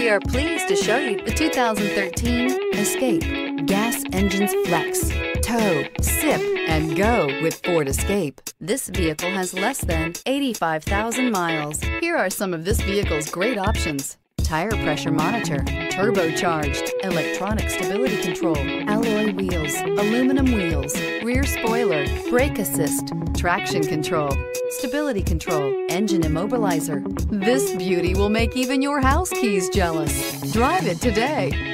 We are pleased to show you the 2013 Escape. Gas engines flex, tow, sip, and go with Ford Escape. This vehicle has less than 85,000 miles. Here are some of this vehicle's great options: tire pressure monitor, turbocharged, electronic stability control, alloy wheels, aluminum wheels, rear spoiler, brake assist, traction control, stability control, engine immobilizer. This beauty will make even your house keys jealous. Drive it today.